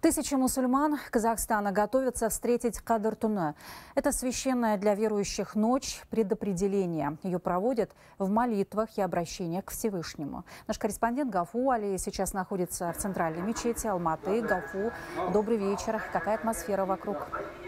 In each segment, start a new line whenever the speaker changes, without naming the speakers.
Тысячи мусульман Казахстана готовятся встретить Кадр-Туне. Это священная для верующих ночь предопределения. Ее проводят в молитвах и обращениях к Всевышнему. Наш корреспондент Гафу Али сейчас находится в центральной мечети Алматы. Гафу, добрый вечер. Какая атмосфера вокруг?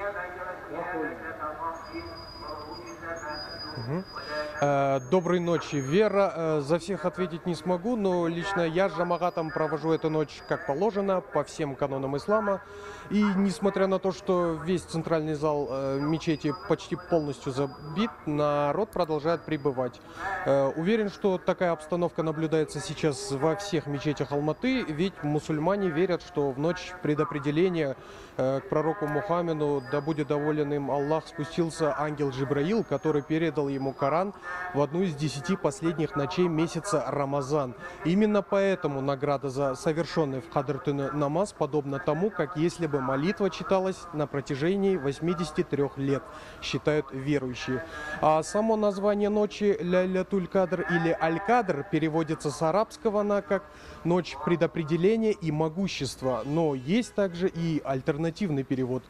Доброй ночи, Вера. За всех ответить не смогу, но лично я с жамагатом провожу эту ночь как положено, по всем канонам ислама. И несмотря на то, что весь центральный зал мечети почти полностью забит, народ продолжает прибывать. Уверен, что такая обстановка наблюдается сейчас во всех мечетях Алматы, ведь мусульмане верят, что в ночь предопределения к пророку Мухаммеду, да будет доволен им Аллах, спустился ангел Джибраил, который передал ему Коран в одну из 10 последних ночей месяца Рамазан. Именно поэтому награда за совершенный в Кадр-Туне намаз подобна тому, как если бы молитва читалась на протяжении 83 лет, считают верующие. А само название ночи Ляйлятуль-Кадр или Аль-Кадр переводится с арабского на как ночь предопределения и могущества. Но есть также и альтернативный перевод.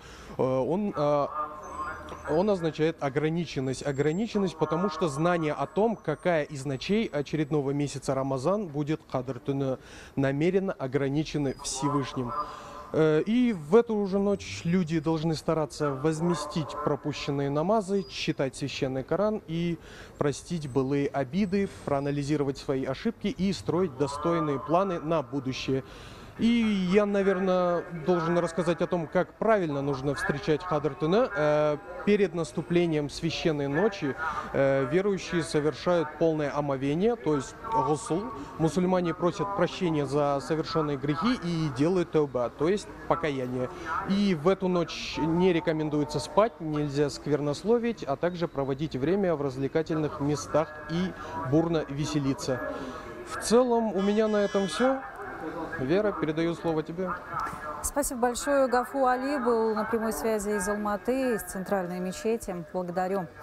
Он означает ограниченность. Ограниченность, потому что знание о том, какая из ночей очередного месяца Рамазан будет Кадр-Туне, намеренно ограничены Всевышним. И в эту же ночь люди должны стараться возместить пропущенные намазы, читать священный Коран и простить былые обиды, проанализировать свои ошибки и строить достойные планы на будущее. И я, наверное, должен рассказать о том, как правильно нужно встречать Кадр-Туне. Перед наступлением священной ночи верующие совершают полное омовение, то есть гусл. Мусульмане просят прощения за совершенные грехи и делают тауба, то есть покаяние. И в эту ночь не рекомендуется спать, нельзя сквернословить, а также проводить время в развлекательных местах и бурно веселиться. В целом у меня на этом все. Вера, передаю слово тебе.
Спасибо большое. Гафу Али был на прямой связи из Алматы, из центральной мечети. Благодарю.